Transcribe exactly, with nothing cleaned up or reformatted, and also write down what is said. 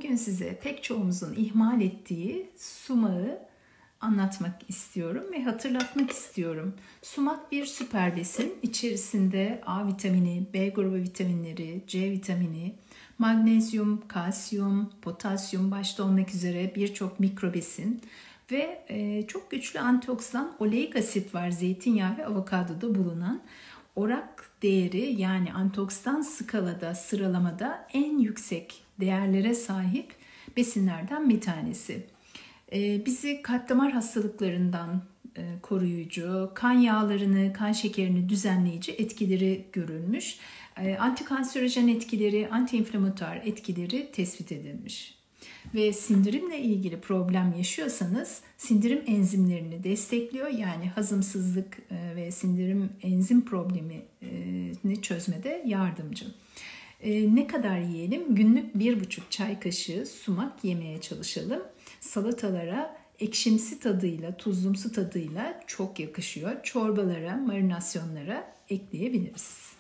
Bugün size pek çoğumuzun ihmal ettiği sumağı anlatmak istiyorum ve hatırlatmak istiyorum. Sumak bir süper besin. İçerisinde A vitamini, B grubu vitaminleri, C vitamini, magnezyum, kalsiyum, potasyum başta olmak üzere birçok mikrobesin ve çok güçlü antioksidan oleik asit var zeytinyağı ve avokadoda bulunan. Orak değeri yani antioksidan skalada sıralamada en yüksek değerlere sahip besinlerden bir tanesi. Ee, bizi kalp damar hastalıklarından e, koruyucu, kan yağlarını, kan şekerini düzenleyici etkileri görülmüş. E, antikanserojen etkileri, antiinflamatuar etkileri tespit edilmiş. Ve sindirimle ilgili problem yaşıyorsanız sindirim enzimlerini destekliyor. Yani hazımsızlık ve sindirim enzim problemini çözmede yardımcı. Ne kadar yiyelim? Günlük bir buçuk çay kaşığı sumak yemeye çalışalım. Salatalara ekşimsi tadıyla, tuzlumsu tadıyla çok yakışıyor. Çorbalara, marinasyonlara ekleyebiliriz.